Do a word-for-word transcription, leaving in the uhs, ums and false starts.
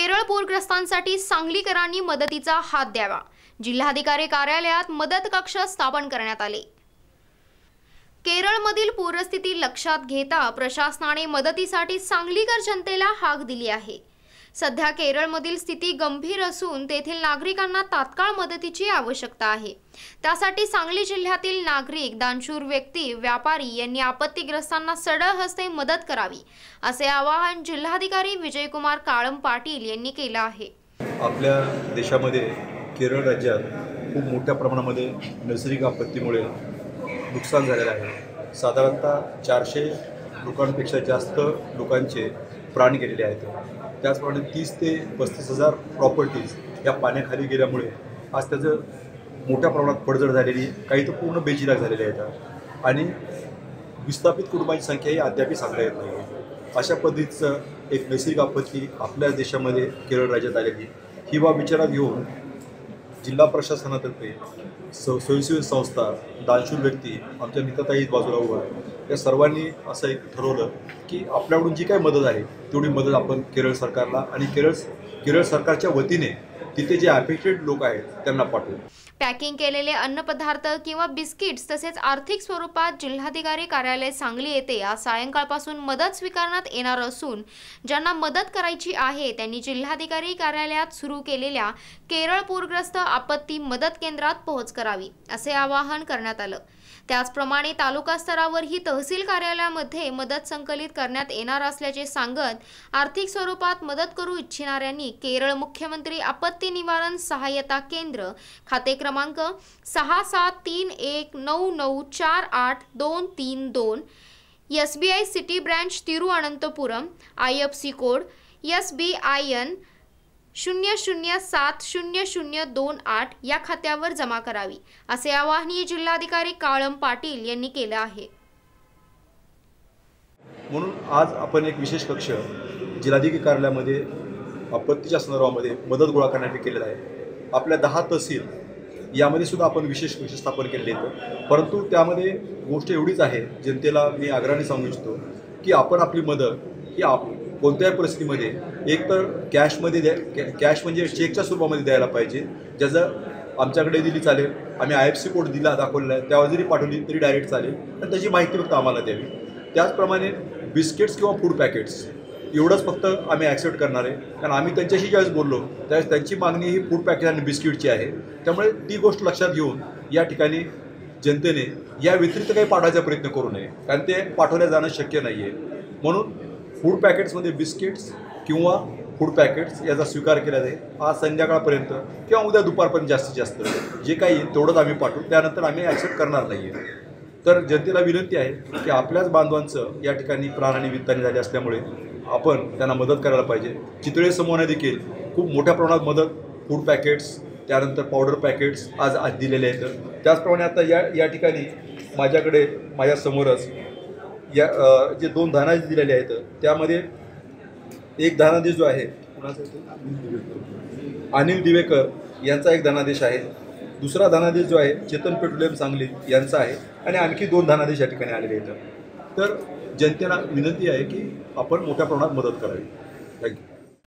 केरळ पूरग्रस्तांसाठी सांगलीकरांनी मदतीचा हात द्यावा। जिल्हाधिकारी कार्यालयात मदत कक्ष स्थापन करण्यात आले। केरळमधील पूरस्थिती लक्षात घेता प्रशासनाने मदतीसाठी सांगलीकर जनतेला हाक दिली आहे। सध्या केरळमधील स्थिती गंभीर असून तेथील नागरिकांना तात्काळ मदतीची आवश्यकता आहे। त्यासाठी सांगली जिल्ह्यातील नागरिक, दानशूर व्यक्ती, व्यापारी यांनी आपत्तीग्रस्तांना सढळ हस्ते मदत करावी, असे आवाहन जिल्हाधिकारी विजयकुमार काळम पाटील यांनी केले आहे। आपल्या देशामध्ये केरळ राज्यात खूप मोठ्या प्रमाणामध्ये नैसर्गिक आपत्तीमुळे नुकसान झालेले आहे। साधारणतः चारशे लोकांपेक्षा जास्त लोकांचे प्राण गेलेले आहेत। त्याचप्रमाणे तीस ते पस्तीस हजार प्रॉपर्टीज या पाण्याखाली गेल्यामुळे आज त्याचं मोठ्या प्रमाणात पडझड झालेली, काही तर पूर्ण बेचिराग झालेले आहेत आणि विस्थापित कुटुंबांची संख्या ही अद्याप सांगता येत नाही आहे। अशा पद्धतीचं एक नैसर्गिक आपत्ती आपल्या देशामध्ये केरळ राज्यात आलेली, ही बाब विचारात घेऊन जिल्हा प्रशासनातर्फे स स्वयंसेवी संस्था, दानशूर व्यक्ती, आमच्या निताताई बाजूला उभा या सर्वांनी असं एक ठरवलं की आपल्याकडून जी काही मदत आहे तेवढी मदत आपण केरळ सरकारला आणि केरळ केरळ सरकारच्या वतीने तिथे जे अफेक्टेड लोक आहेत त्यांना पाठवू। पॅकिंग केलेले अन्नपदार्थ किंवा बिस्किट्स तसेच आर्थिक स्वरूपात जिल्हाधिकारी कार्यालय सांगली येथे आज सायंकाळपासून मदत स्वीकारण्यात येणार असून ज्यांना मदत करायची आहे त्यांनी जिल्हाधिकारी कार्यालयात सुरू केलेल्या केरळ पूरग्रस्त आपत्ती मदत केंद्रात पोहोच करावी, असे आवाहन करण्यात आलं। त्याचप्रमाणे तालुका स्तरावरही तहसील कार्यालयामध्ये मदत संकलित करण्यात येणार असल्याचे सांगत आर्थिक स्वरूपात मदत करू इच्छिणाऱ्यांनी केरळ मुख्यमंत्री आपत्ती निवारण सहाय्यता केंद्र खाते क्रमांक सहा सात तीन एक नऊ नऊ चार आठ दोन तीन दोन, S B I city branch Thiruvananthapuram, I F C code S B I N शून्य शून्य सात शून्य शून्य दोन आठ या खात्यावर जमा करावी, असे आवाहन जिल्हाधिकारी काळम पाटील यांनी केले आहे। म्हणून आज आपण एक विशेष कक्ष जिल्हाधिकारी कार्यालयामध्ये आपत्तीच्या संदर्भामध्ये मदत गोळा करण्यासाठी केलेला आहे। आपल्या दहा तहसील यामध्ये सुद्धा आपण विशेष कक्ष स्थापन केलेले आहेत, परंतु त्यामध्ये गोष्ट एवढीच आहे, जनतेला मी आग्रहाने सांगू इच्छितो की आपण आपली मदत ही आप कोणत्याही परिस्थितीमध्ये एक तर कॅशमध्ये द्या, कॅश म्हणजे चेकच्या स्वरूपामध्ये द्यायला पाहिजे, ज्याचं आमच्याकडे दिली चालेल, आम्ही आय एफ सी कोड दिला दाखवलेला आहे त्यावर जरी पाठवली तरी डायरेक्ट चालेल, आणि त्याची माहिती फक्त आम्हाला द्यावी। त्याचप्रमाणे बिस्किट्स किंवा फूड पॅकेट्स एवढंच फक्त आम्ही ॲक्सेप्ट करणार आहे, कारण आम्ही त्यांच्याशी ज्यावेळेस बोललो त्यावेळेस त्यांची मागणी ही फूड पॅकेट आणि बिस्किटची आहे। त्यामुळे ती गोष्ट लक्षात घेऊन या ठिकाणी जनतेने या व्यतिरिक्त काही पाठवायचा प्रयत्न करू नये, कारण ते पाठवल्या जाणं शक्य नाही आहे। म्हणून फूड पॅकेट्समध्ये बिस्किट्स किंवा फूड पॅकेट्स याचा स्वीकार केला जाईल। आज संध्याकाळपर्यंत किंवा उद्या दुपारपर्यंत जास्तीत जास्त जे काही येईल तेवढंच आम्ही पाठवू, त्यानंतर आम्ही ॲक्सेप्ट करणार नाही आहे। तर जनतेला विनंती आहे की आपल्याच बांधवांचं या ठिकाणी प्राणहानी वित्तानी झाली असल्यामुळे आपण त्यांना मदत करायला पाहिजे। चितळे समूहाने देखील खूप मोठ्या प्रमाणात मदत, फूड पॅकेट्स, त्यानंतर पावडर पॅकेट्स आज आज दिलेले आहेत। त्याचप्रमाणे आता या या ठिकाणी माझ्याकडे माझ्यासमोरच या जे दोन धनादेश दिलेले आहेत त्यामध्ये एक धनादेश जो आहे अनिल दिवेकर यांचा एक धनादेश आहे, दुसरा धनादेश जो आहे चेतन पेट्रोलियम सांगली यांचा आहे, आणि आणखी दोन धनादेश या ठिकाणी आलेले आहेत। तर जनतेला विनंती आहे की आपण मोठ्या प्रमाणात मदत करावी। थँक्यू।